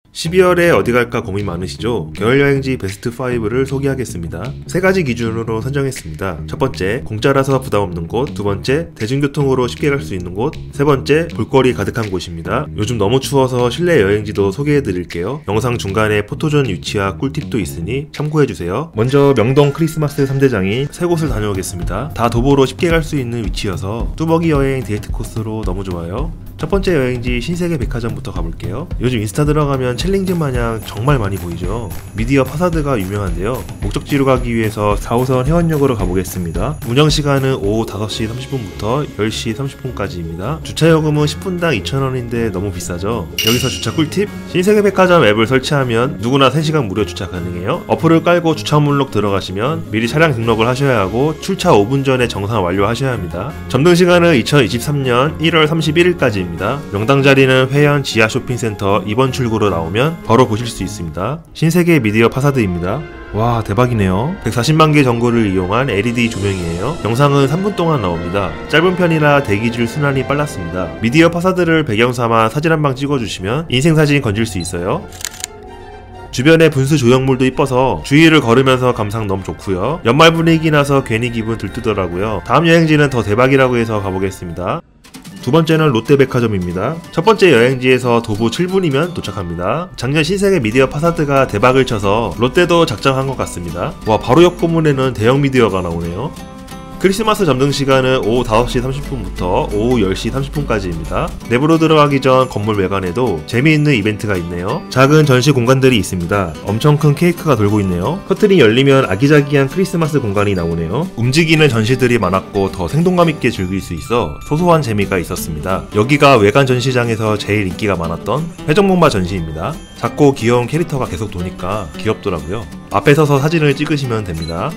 12월에 어디 갈까 고민 많으시죠? 겨울여행지 베스트 5를 소개하겠습니다. 3가지 기준으로 선정했습니다. 첫 번째, 공짜라서 부담 없는 곳. 두 번째, 대중교통으로 쉽게 갈 수 있는 곳. 세 번째, 볼거리 가득한 곳입니다. 요즘 너무 추워서 실내 여행지도 소개해드릴게요. 영상 중간에 포토존 위치와 꿀팁도 있으니 참고해주세요. 먼저 명동 크리스마스 3대장인 세 곳을 다녀오겠습니다. 다 도보로 쉽게 갈 수 있는 위치여서 뚜벅이 여행 데이트 코스로 너무 좋아요. 첫 번째 여행지 신세계 백화점부터 가볼게요. 요즘 인스타 들어가면 챌린지 마냥 정말 많이 보이죠. 미디어 파사드가 유명한데요. 목적지로 가기 위해서 4호선 해원역으로 가보겠습니다. 운영시간은 오후 5시 30분부터 10시 30분까지입니다. 주차요금은 10분당 2,000원인데 너무 비싸죠. 여기서 주차 꿀팁! 신세계 백화점 앱을 설치하면 누구나 3시간 무료 주차 가능해요. 어플을 깔고 주차 목록 들어가시면 미리 차량 등록을 하셔야 하고 출차 5분 전에 정상 완료하셔야 합니다. 점등 시간은 2023년 1월 31일까지 명당 자리는 회원 지하 쇼핑센터 2번 출구로 나오면 바로 보실 수 있습니다. 신세계 미디어 파사드입니다. 와, 대박이네요. 140만 개 전구를 이용한 LED 조명이에요. 영상은 3분 동안 나옵니다. 짧은 편이라 대기줄 순환이 빨랐습니다. 미디어 파사드를 배경 삼아 사진 한 방 찍어주시면 인생사진 건질 수 있어요. 주변에 분수 조형물도 이뻐서 주위를 걸으면서 감상 너무 좋고요. 연말 분위기 나서 괜히 기분 들뜨더라고요. 다음 여행지는 더 대박이라고 해서 가보겠습니다. 두 번째는 롯데백화점입니다. 첫 번째 여행지에서 도보 7분이면 도착합니다. 작년 신세계 미디어 파사드가 대박을 쳐서 롯데도 작정한 것 같습니다. 와, 바로 옆 건물에는 대형 미디어가 나오네요. 크리스마스 점등 시간은 오후 5시 30분부터 오후 10시 30분까지입니다. 내부로 들어가기 전 건물 외관에도 재미있는 이벤트가 있네요. 작은 전시 공간들이 있습니다. 엄청 큰 케이크가 돌고 있네요. 커튼이 열리면 아기자기한 크리스마스 공간이 나오네요. 움직이는 전시들이 많았고 더 생동감 있게 즐길 수 있어 소소한 재미가 있었습니다. 여기가 외관 전시장에서 제일 인기가 많았던 회전목마 전시입니다. 작고 귀여운 캐릭터가 계속 도니까 귀엽더라고요. 앞에 서서 사진을 찍으시면 됩니다.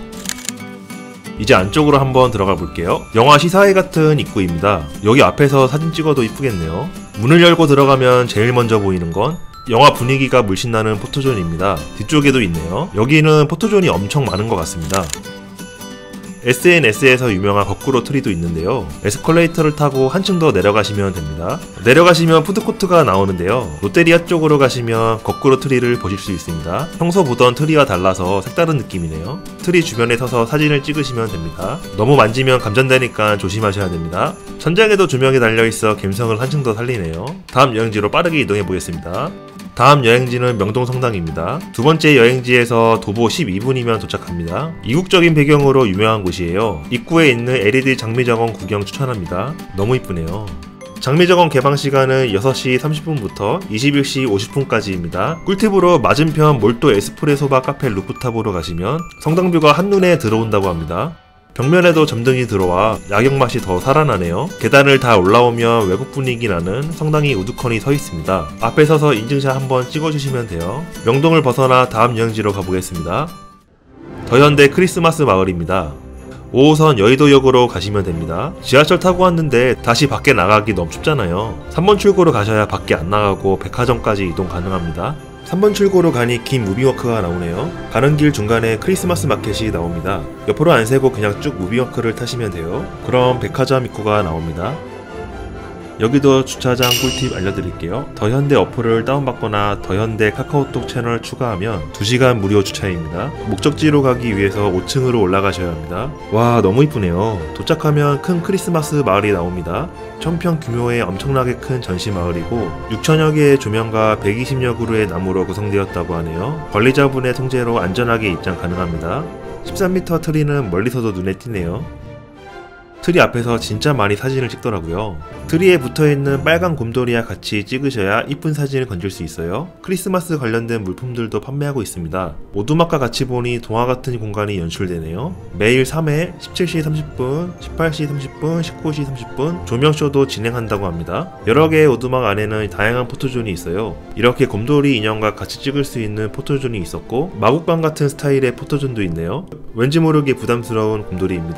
이제 안쪽으로 한번 들어가 볼게요. 영화 시사회 같은 입구입니다. 여기 앞에서 사진 찍어도 이쁘겠네요. 문을 열고 들어가면 제일 먼저 보이는 건 영화 분위기가 물씬 나는 포토존입니다. 뒤쪽에도 있네요. 여기는 포토존이 엄청 많은 것 같습니다. SNS에서 유명한 거꾸로 트리도 있는데요. 에스컬레이터를 타고 한층 더 내려가시면 됩니다. 내려가시면 푸드코트가 나오는데요. 롯데리아 쪽으로 가시면 거꾸로 트리를 보실 수 있습니다. 평소 보던 트리와 달라서 색다른 느낌이네요. 트리 주변에 서서 사진을 찍으시면 됩니다. 너무 만지면 감전되니까 조심하셔야 됩니다. 천장에도 조명이 달려있어 감성을 한층 더 살리네요. 다음 여행지로 빠르게 이동해 보겠습니다. 다음 여행지는 명동 성당입니다. 두 번째 여행지에서 도보 12분이면 도착합니다. 이국적인 배경으로 유명한 곳이에요. 입구에 있는 LED 장미정원 구경 추천합니다. 너무 이쁘네요. 장미정원 개방 시간은 6시 30분부터 21시 50분까지입니다. 꿀팁으로 맞은편 몰도 에스프레소바 카페 루프탑으로 가시면 성당뷰가 한눈에 들어온다고 합니다. 벽면에도 점등이 들어와 야경 맛이 더 살아나네요. 계단을 다 올라오면 외국 분위기 나는 성당이 우두커니 서 있습니다. 앞에 서서 인증샷 한번 찍어주시면 돼요. 명동을 벗어나 다음 여행지로 가보겠습니다. 더현대 크리스마스 마을입니다. 5호선 여의도역으로 가시면 됩니다. 지하철 타고 왔는데 다시 밖에 나가기 너무 춥잖아요. 3번 출구로 가셔야 밖에 안 나가고 백화점까지 이동 가능합니다. 3번 출구로 가니 긴 무빙워크가 나오네요. 가는 길 중간에 크리스마스 마켓이 나옵니다. 옆으로 안 세고 그냥 쭉 무빙워크를 타시면 돼요. 그럼 백화점 입구가 나옵니다. 여기도 주차장 꿀팁 알려드릴게요. 더현대 어플을 다운받거나 더현대 카카오톡 채널 추가하면 2시간 무료 주차입니다. 목적지로 가기 위해서 5층으로 올라가셔야 합니다. 와, 너무 이쁘네요. 도착하면 큰 크리스마스 마을이 나옵니다. 1000평 규모의 엄청나게 큰 전시 마을이고 6천여 개의 조명과 120여 그루의 나무로 구성되었다고 하네요. 관리자분의 통제로 안전하게 입장 가능합니다. 13m 트리는 멀리서도 눈에 띄네요. 트리 앞에서 진짜 많이 사진을 찍더라고요. 트리에 붙어있는 빨간 곰돌이와 같이 찍으셔야 이쁜 사진을 건질 수 있어요. 크리스마스 관련된 물품들도 판매하고 있습니다. 오두막과 같이 보니 동화 같은 공간이 연출되네요. 매일 3회 17시 30분, 18시 30분, 19시 30분 조명쇼도 진행한다고 합니다. 여러 개의 오두막 안에는 다양한 포토존이 있어요. 이렇게 곰돌이 인형과 같이 찍을 수 있는 포토존이 있었고 마국방 같은 스타일의 포토존도 있네요. 왠지 모르게 부담스러운 곰돌이입니다.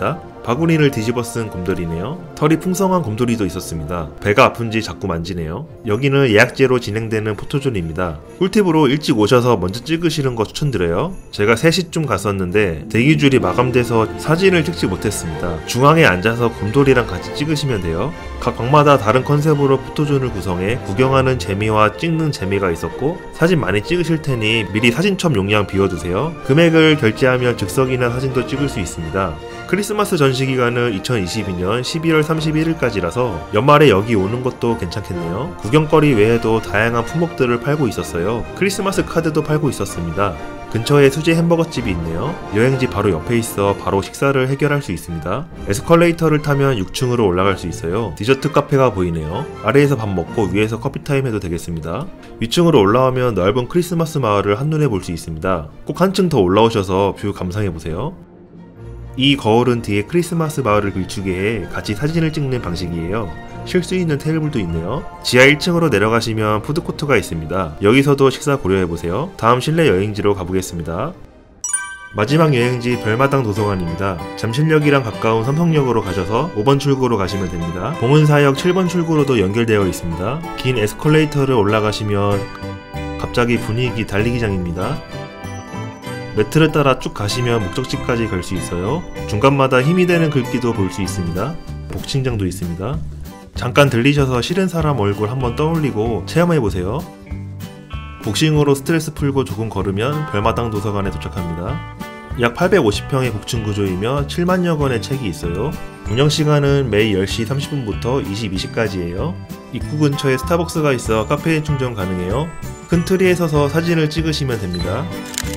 바구니를 뒤집어 쓴 곰돌이네요. 털이 풍성한 곰돌이도 있었습니다. 배가 아픈지 자꾸 만지네요. 여기는 예약제로 진행되는 포토존입니다. 꿀팁으로 일찍 오셔서 먼저 찍으시는 거 추천드려요. 제가 3시쯤 갔었는데 대기줄이 마감돼서 사진을 찍지 못했습니다. 중앙에 앉아서 곰돌이랑 같이 찍으시면 돼요. 각 방마다 다른 컨셉으로 포토존을 구성해 구경하는 재미와 찍는 재미가 있었고, 사진 많이 찍으실 테니 미리 사진첩 용량 비워두세요. 금액을 결제하면 즉석이나 사진도 찍을 수 있습니다. 크리스마스 전시 기간은 2022년 12월 31일까지라서 연말에 여기 오는 것도 괜찮겠네요. 구경거리 외에도 다양한 품목들을 팔고 있었어요. 크리스마스 카드도 팔고 있었습니다. 근처에 수제 햄버거 집이 있네요. 여행지 바로 옆에 있어 바로 식사를 해결할 수 있습니다. 에스컬레이터를 타면 6층으로 올라갈 수 있어요. 디저트 카페가 보이네요. 아래에서 밥 먹고 위에서 커피 타임 해도 되겠습니다. 위층으로 올라오면 넓은 크리스마스 마을을 한눈에 볼 수 있습니다. 꼭 한층 더 올라오셔서 뷰 감상해보세요. 이 거울은 뒤에 크리스마스 마을을 비추게 해 같이 사진을 찍는 방식이에요. 쉴 수 있는 테이블도 있네요. 지하 1층으로 내려가시면 푸드코트가 있습니다. 여기서도 식사 고려해보세요. 다음 실내 여행지로 가보겠습니다. 마지막 여행지 별마당 도서관입니다. 잠실역이랑 가까운 삼성역으로 가셔서 5번 출구로 가시면 됩니다. 봉은사역 7번 출구로도 연결되어 있습니다. 긴 에스컬레이터를 올라가시면 갑자기 분위기 달리기장입니다. 매트를 따라 쭉 가시면 목적지까지 갈 수 있어요. 중간마다 힘이 되는 글귀도 볼 수 있습니다. 복층장도 있습니다. 잠깐 들리셔서 싫은 사람 얼굴 한번 떠올리고 체험해보세요. 복싱으로 스트레스 풀고 조금 걸으면 별마당 도서관에 도착합니다. 약 850평의 복층 구조이며 7만여 권의 책이 있어요. 운영시간은 매일 10시 30분부터 22시까지예요. 입구 근처에 스타벅스가 있어 카페인 충전 가능해요. 큰 트리에 서서 사진을 찍으시면 됩니다.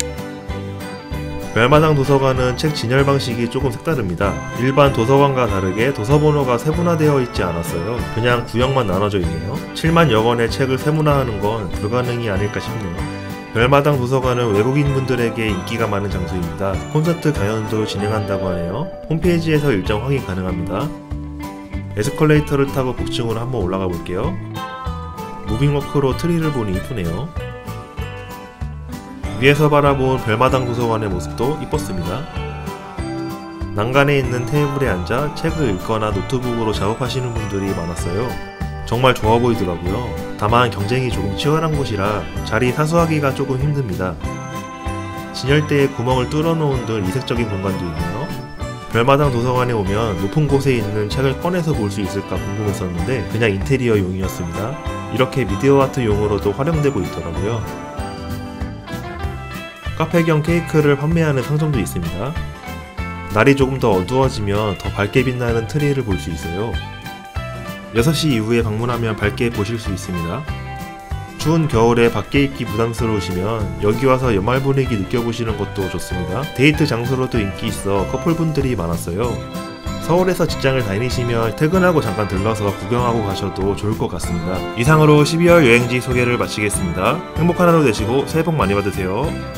별마당 도서관은 책 진열 방식이 조금 색다릅니다. 일반 도서관과 다르게 도서번호가 세분화되어 있지 않았어요. 그냥 구역만 나눠져 있네요. 7만여 권의 책을 세분화하는 건 불가능이 아닐까 싶네요. 별마당 도서관은 외국인분들에게 인기가 많은 장소입니다. 콘서트 강연도 진행한다고 하네요. 홈페이지에서 일정 확인 가능합니다. 에스컬레이터를 타고 복층으로 한번 올라가 볼게요. 무빙워크로 트리를 보니 이쁘네요. 위에서 바라본 별마당 도서관의 모습도 이뻤습니다. 난간에 있는 테이블에 앉아 책을 읽거나 노트북으로 작업하시는 분들이 많았어요. 정말 좋아 보이더라고요. 다만 경쟁이 조금 치열한 곳이라 자리 사수하기가 조금 힘듭니다. 진열대에 구멍을 뚫어놓은 등 이색적인 공간도 있네요. 별마당 도서관에 오면 높은 곳에 있는 책을 꺼내서 볼 수 있을까 궁금했었는데 그냥 인테리어용이었습니다. 이렇게 미디어 아트 용으로도 활용되고 있더라고요. 카페 겸 케이크를 판매하는 상점도 있습니다. 날이 조금 더 어두워지면 더 밝게 빛나는 트리를 볼 수 있어요. 6시 이후에 방문하면 밝게 보실 수 있습니다. 추운 겨울에 밖에 있기 부담스러우시면 여기 와서 연말 분위기 느껴보시는 것도 좋습니다. 데이트 장소로도 인기 있어 커플분들이 많았어요. 서울에서 직장을 다니시면 퇴근하고 잠깐 들러서 구경하고 가셔도 좋을 것 같습니다. 이상으로 12월 여행지 소개를 마치겠습니다. 행복한 하루 되시고 새해 복 많이 받으세요.